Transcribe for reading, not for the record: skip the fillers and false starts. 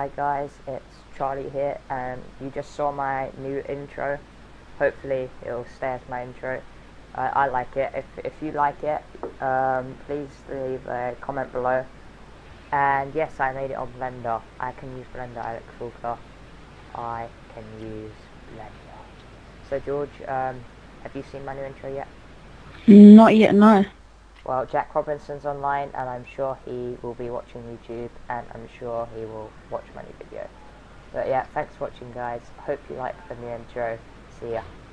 Hi guys, it's Charlie here, and you just saw my new intro. Hopefully it'll stay as my intro. I like it. If you like it, please leave a comment below. And yes, I made it on Blender. I can use Blender, Alex Fulker. I can use Blender. So George, have you seen my new intro yet? Not yet, no. Well, Jack Robinson's online, and I'm sure he will be watching YouTube, and I'm sure he will watch my new video. But yeah, thanks for watching guys. Hope you liked the new intro. See ya.